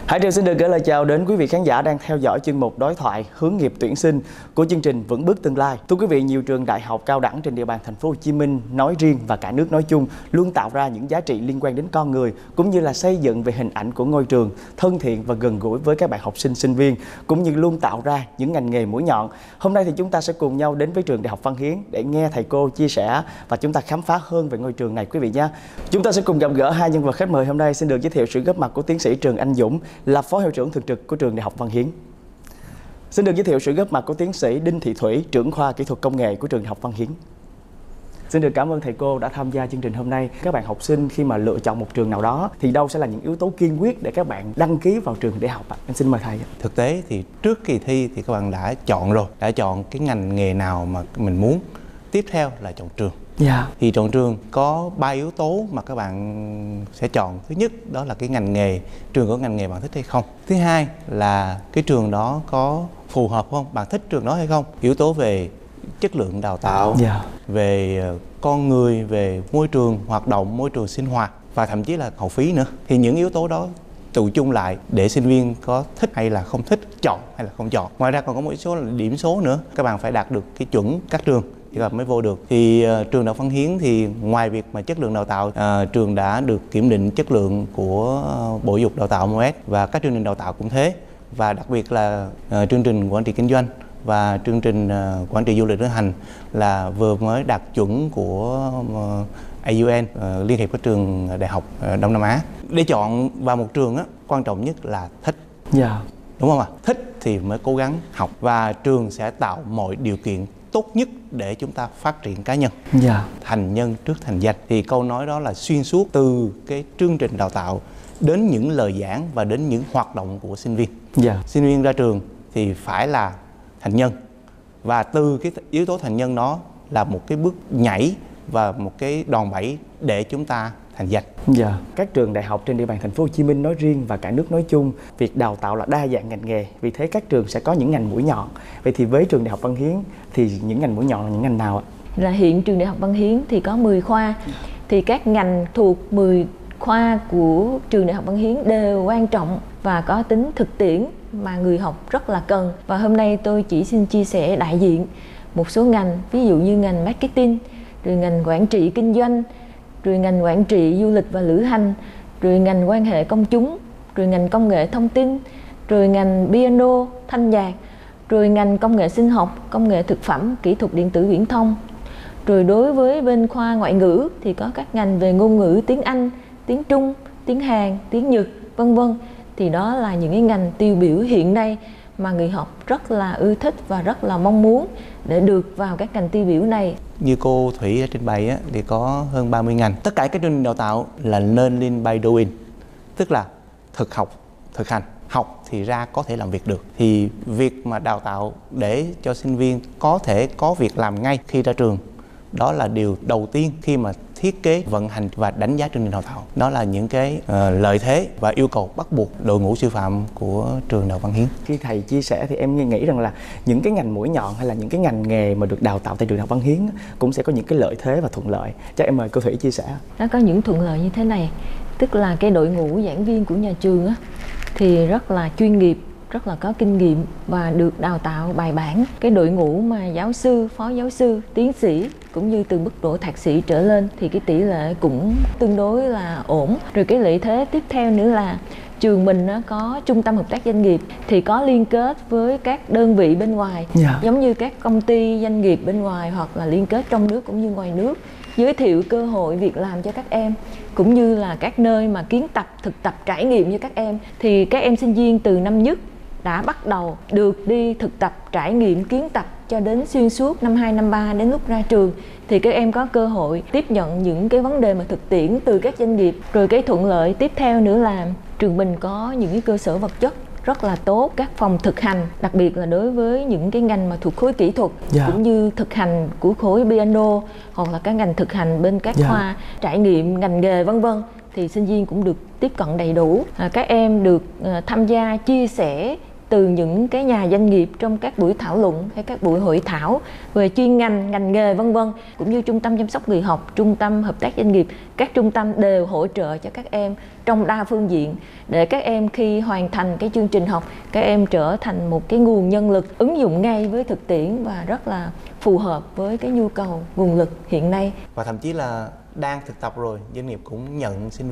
Hải Triều xin được gửi lời chào đến quý vị khán giả đang theo dõi chuyên mục đối thoại hướng nghiệp tuyển sinh của chương trình Vững Bước Tương Lai. Thưa quý vị, nhiều trường đại học cao đẳng trên địa bàn thành phố Hồ Chí Minh nói riêng và cả nước nói chung luôn tạo ra những giá trị liên quan đến con người, cũng như là xây dựng về hình ảnh của ngôi trường thân thiện và gần gũi với các bạn học sinh sinh viên, cũng như luôn tạo ra những ngành nghề mũi nhọn. Hôm nay thì chúng ta sẽ cùng nhau đến với trường Đại học Văn Hiến để nghe thầy cô chia sẻ và chúng ta khám phá hơn về ngôi trường này quý vị nhé. Chúng ta sẽ cùng gặp gỡ hai nhân vật khách mời hôm nay. Xin được giới thiệu sự góp mặt của tiến sĩ Trần Anh Dũng, là Phó Hiệu trưởng thường trực của trường Đại học Văn Hiến. Xin được giới thiệu sự góp mặt của tiến sĩ Đinh Thị Thủy, trưởng khoa kỹ thuật công nghệ của trường Đại học Văn Hiến. Xin được cảm ơn thầy cô đã tham gia chương trình hôm nay. Các bạn học sinh khi mà lựa chọn một trường nào đó thì đâu sẽ là những yếu tố kiên quyết để các bạn đăng ký vào trường để học ạ? Em xin mời thầy. Thực tế thì trước kỳ thi thì các bạn đã chọn rồi, đã chọn cái ngành nghề nào mà mình muốn. Tiếp theo là chọn trường. Thì chọn trường có 3 yếu tố mà các bạn sẽ chọn. Thứ nhất đó là cái ngành nghề, trường có ngành nghề bạn thích hay không. Thứ hai là cái trường đó có phù hợp không, bạn thích trường đó hay không. Yếu tố về chất lượng đào tạo, về con người, về môi trường hoạt động, môi trường sinh hoạt và thậm chí là học phí nữa. Thì những yếu tố đó tụ chung lại để sinh viên có thích hay là không thích, chọn hay là không chọn. Ngoài ra còn có một số là điểm số nữa, các bạn phải đạt được cái chuẩn các trường thì mới vô được. Thì trường Đại học Văn Hiến thì ngoài việc mà chất lượng đào tạo, trường đã được kiểm định chất lượng của Bộ Giáo dục Đào tạo MOS và các chương trình đào tạo cũng thế. Và đặc biệt là chương trình quản trị kinh doanh và chương trình quản trị du lịch lữ hành là vừa mới đạt chuẩn của AUN, Liên hiệp các trường đại học Đông Nam Á. Để chọn vào một trường á, quan trọng nhất là thích. Đúng không ạ? Thích thì mới cố gắng học và trường sẽ tạo mọi điều kiện tốt nhất để chúng ta phát triển cá nhân. Thành nhân trước thành danh. Thì câu nói đó là xuyên suốt từ cái chương trình đào tạo đến những lời giảng và đến những hoạt động của sinh viên. Sinh viên ra trường thì phải là thành nhân. Và từ cái yếu tố thành nhân đó là một cái bước nhảy và một cái đòn bẩy để chúng ta thành danh. Các trường đại học trên địa bàn thành phố Hồ Chí Minh nói riêng và cả nước nói chung, việc đào tạo là đa dạng ngành nghề, vì thế các trường sẽ có những ngành mũi nhọn. Vậy thì với trường Đại học Văn Hiến thì những ngành mũi nhọn là những ngành nào ạ? Là hiện trường Đại học Văn Hiến thì có 10 khoa, thì các ngành thuộc 10 khoa của trường Đại học Văn Hiến đều quan trọng và có tính thực tiễn mà người học rất là cần. Và hôm nay tôi chỉ xin chia sẻ đại diện một số ngành, ví dụ như ngành marketing, rồi ngành quản trị kinh doanh, rồi ngành quản trị du lịch và lữ hành, rồi ngành quan hệ công chúng, rồi ngành công nghệ thông tin, rồi ngành piano, thanh nhạc, rồi ngành công nghệ sinh học, công nghệ thực phẩm, kỹ thuật điện tử viễn thông. Rồi đối với bên khoa ngoại ngữ thì có các ngành về ngôn ngữ tiếng Anh, tiếng Trung, tiếng Hàn, tiếng Nhật, vân vân. Thì đó là những cái ngành tiêu biểu hiện nay mà người học rất là ưa thích và rất là mong muốn để được vào các ngành tiêu biểu này. Như cô Thủy đã trình bày á, thì có hơn 30 ngành. Tất cả các chương trình đào tạo là learning by doing, tức là thực học, thực hành. Học thì ra có thể làm việc được. Thì việc mà đào tạo để cho sinh viên có thể có việc làm ngay khi ra trường, đó là điều đầu tiên khi mà thiết kế, vận hành và đánh giá chương trình đào tạo. Đó là những cái lợi thế và yêu cầu bắt buộc đội ngũ sư phạm của trường Đại học Văn Hiến. Khi thầy chia sẻ thì em nghĩ rằng là những cái ngành mũi nhọn hay là những cái ngành nghề mà được đào tạo tại trường Đại học Văn Hiến cũng sẽ có những cái lợi thế và thuận lợi. Chắc em mời cô Thủy chia sẻ. Nó có những thuận lợi như thế này, tức là cái đội ngũ giảng viên của nhà trường á, thì rất là chuyên nghiệp, rất là có kinh nghiệm và được đào tạo bài bản. Cái đội ngũ mà giáo sư, phó giáo sư, tiến sĩ cũng như từ mức độ thạc sĩ trở lên thì cái tỷ lệ cũng tương đối là ổn. Rồi cái lợi thế tiếp theo nữa là trường mình nó có trung tâm hợp tác doanh nghiệp thì có liên kết với các đơn vị bên ngoài, giống như các công ty doanh nghiệp bên ngoài hoặc là liên kết trong nước cũng như ngoài nước, giới thiệu cơ hội việc làm cho các em cũng như là các nơi mà kiến tập, thực tập, trải nghiệm cho các em. Thì các em sinh viên từ năm nhất đã bắt đầu được đi thực tập, trải nghiệm, kiến tập cho đến xuyên suốt năm 2, năm 3 đến lúc ra trường thì các em có cơ hội tiếp nhận những cái vấn đề mà thực tiễn từ các doanh nghiệp. Rồi cái thuận lợi tiếp theo nữa là trường mình có những cái cơ sở vật chất rất là tốt, các phòng thực hành, đặc biệt là đối với những cái ngành mà thuộc khối kỹ thuật cũng như thực hành của khối piano hoặc là các ngành thực hành bên các khoa trải nghiệm ngành nghề vân vân thì sinh viên cũng được tiếp cận đầy đủ. Các em được tham gia chia sẻ từ những cái nhà doanh nghiệp trong các buổi thảo luận hay các buổi hội thảo về chuyên ngành, ngành nghề vân vân, cũng như trung tâm chăm sóc người học, trung tâm hợp tác doanh nghiệp, các trung tâm đều hỗ trợ cho các em trong đa phương diện để các em khi hoàn thành cái chương trình học, các em trở thành một cái nguồn nhân lực ứng dụng ngay với thực tiễn và rất là phù hợp với cái nhu cầu nguồn lực hiện nay. Và thậm chí là đang thực tập rồi, doanh nghiệp cũng nhận sinh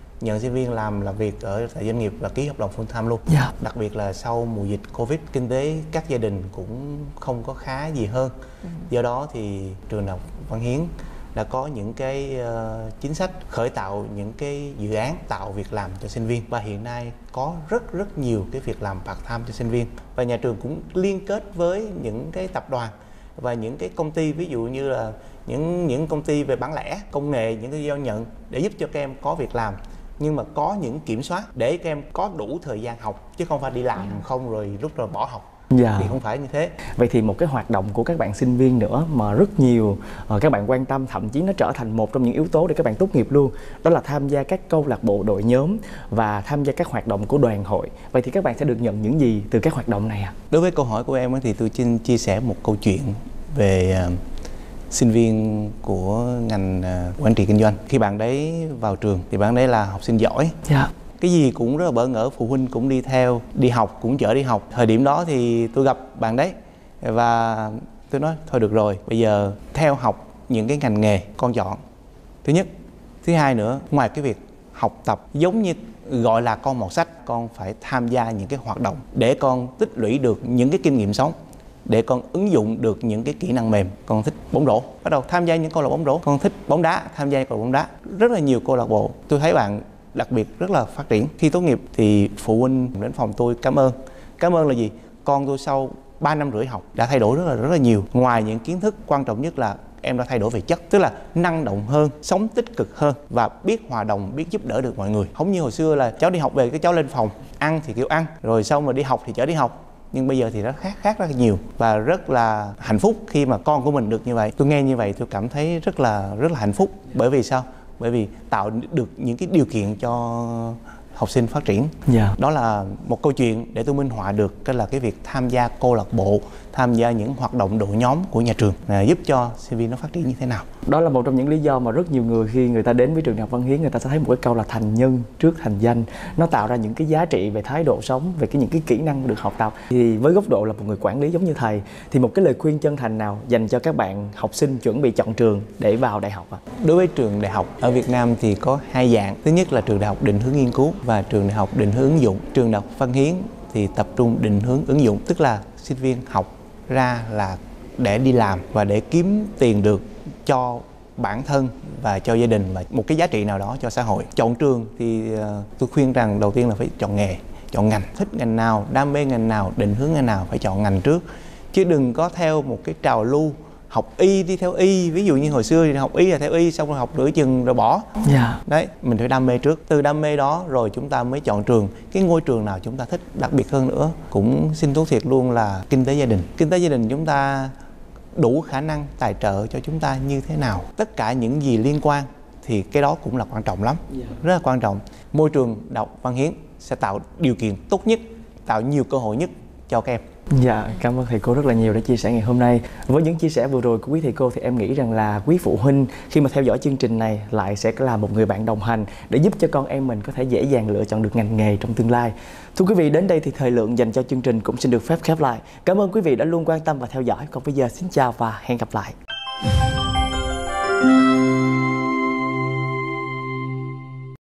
viên làm việc ở tại doanh nghiệp và ký hợp đồng full time luôn. Đặc biệt là sau mùa dịch Covid, kinh tế các gia đình cũng không có khá gì hơn. Do đó thì trường Đại học Văn Hiến đã có những cái chính sách khởi tạo những cái dự án tạo việc làm cho sinh viên, và hiện nay có rất nhiều cái việc làm part time cho sinh viên, và nhà trường cũng liên kết với những cái tập đoàn và những cái công ty, ví dụ như là những công ty về bán lẻ công nghệ, những cái giao nhận để giúp cho các em có việc làm, nhưng mà có những kiểm soát để các em có đủ thời gian học, chứ không phải đi làm không rồi lúc rồi bỏ học. Thì không phải như thế. Vậy thì một cái hoạt động của các bạn sinh viên nữa mà rất nhiều các bạn quan tâm, thậm chí nó trở thành một trong những yếu tố để các bạn tốt nghiệp luôn, đó là tham gia các câu lạc bộ, đội nhóm và tham gia các hoạt động của đoàn hội. Vậy thì các bạn sẽ được nhận những gì từ các hoạt động này ạ? Đối với câu hỏi của em thì tôi xin chia sẻ một câu chuyện về sinh viên của ngành quản trị kinh doanh. Khi bạn đấy vào trường thì bạn đấy là học sinh giỏi. Cái gì cũng rất là bỡ ngỡ, phụ huynh cũng đi theo, đi học cũng chở đi học. Thời điểm đó thì tôi gặp bạn đấy và tôi nói thôi được rồi, bây giờ theo học những cái ngành nghề con chọn. Thứ nhất. Thứ hai nữa, ngoài cái việc học tập giống như gọi là con mọt sách, con phải tham gia những cái hoạt động để con tích lũy được những cái kinh nghiệm sống, để con ứng dụng được những cái kỹ năng mềm. Con thích bóng rổ, bắt đầu tham gia những câu lạc bộ bóng rổ. Con thích bóng đá, tham gia câu lạc bộ bóng đá. Rất là nhiều câu lạc bộ. Tôi thấy bạn đặc biệt rất là phát triển. Khi tốt nghiệp thì phụ huynh đến phòng tôi cảm ơn. Cảm ơn là gì? Con tôi sau 3 năm rưỡi học đã thay đổi rất là nhiều. Ngoài những kiến thức, quan trọng nhất là em đã thay đổi về chất, tức là năng động hơn, sống tích cực hơn và biết hòa đồng, biết giúp đỡ được mọi người. Không như hồi xưa là cháu đi học về cái cháu lên phòng ăn thì kiểu ăn, rồi sau mà đi học thì chở đi học. Nhưng bây giờ thì nó khác rất là nhiều và rất là hạnh phúc khi mà con của mình được như vậy. Tôi nghe như vậy tôi cảm thấy rất là hạnh phúc. Bởi vì sao? Bởi vì tạo được những cái điều kiện cho học sinh phát triển. Đó là một câu chuyện để tôi minh họa được cái là cái việc tham gia câu lạc bộ, tham gia những hoạt động đội nhóm của nhà trường giúp cho sinh viên nó phát triển như thế nào. Đó là một trong những lý do mà rất nhiều người khi người ta đến với trường Đại học Văn Hiến, người ta sẽ thấy một cái câu là thành nhân trước thành danh. Nó tạo ra những cái giá trị về thái độ sống, về những cái kỹ năng được học tập. Thì với góc độ là một người quản lý giống như thầy, thì một cái lời khuyên chân thành nào dành cho các bạn học sinh chuẩn bị chọn trường để vào đại học ạ? Đối với trường đại học ở Việt Nam thì có hai dạng. Thứ nhất là trường đại học định hướng nghiên cứu và trường đại học định hướng ứng dụng. Trường Đại học Văn Hiến thì tập trung định hướng ứng dụng, tức là sinh viên học ra là để đi làm và để kiếm tiền được cho bản thân và cho gia đình và một cái giá trị nào đó cho xã hội. Chọn trường thì tôi khuyên rằng đầu tiên là phải chọn nghề, chọn ngành, thích ngành nào, đam mê ngành nào, định hướng ngành nào, phải chọn ngành trước. Chứ đừng có theo một cái trào lưu học y đi theo y. Ví dụ như hồi xưa thì học y là theo y, xong rồi học nửa chừng rồi bỏ. Đấy, mình phải đam mê trước. Từ đam mê đó rồi chúng ta mới chọn trường. Cái ngôi trường nào chúng ta thích. Đặc biệt hơn nữa, cũng xin thú thiệt luôn là kinh tế gia đình. Kinh tế gia đình chúng ta đủ khả năng tài trợ cho chúng ta như thế nào. Tất cả những gì liên quan thì cái đó cũng là quan trọng lắm. Rất là quan trọng. Môi trường Đại học Văn Hiến sẽ tạo điều kiện tốt nhất, tạo nhiều cơ hội nhất cho các em. Cảm ơn thầy cô rất là nhiều đã chia sẻ ngày hôm nay. Với những chia sẻ vừa rồi của quý thầy cô thì em nghĩ rằng là quý phụ huynh khi mà theo dõi chương trình này lại sẽ là một người bạn đồng hành để giúp cho con em mình có thể dễ dàng lựa chọn được ngành nghề trong tương lai. Thưa quý vị, đến đây thì thời lượng dành cho chương trình cũng xin được phép khép lại. Cảm ơn quý vị đã luôn quan tâm và theo dõi. Còn bây giờ xin chào và hẹn gặp lại.